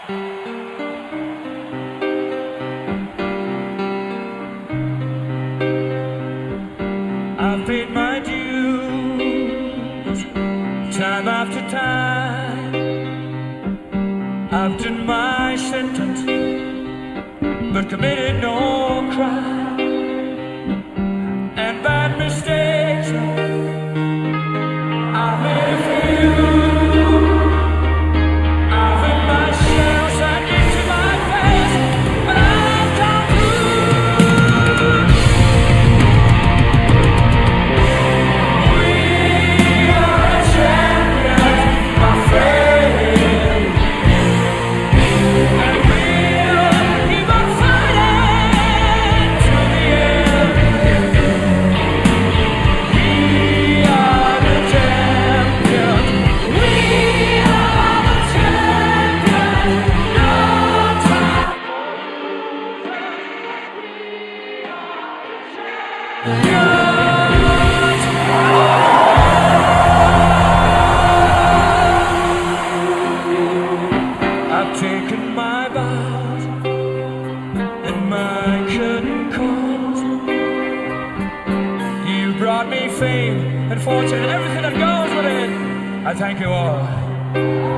I've paid my dues, time after time. I've done my sentence, but committed no crime. And bad mistakes, I've made a few. I've hit myself and into my face, but I've come through. We are champions, my friend, and we'll keep on fighting to the end. We are the champions. We are the champions. No time. I've taken my vows and my curtain calls. You brought me fame and fortune and everything that goes with it. I thank you all.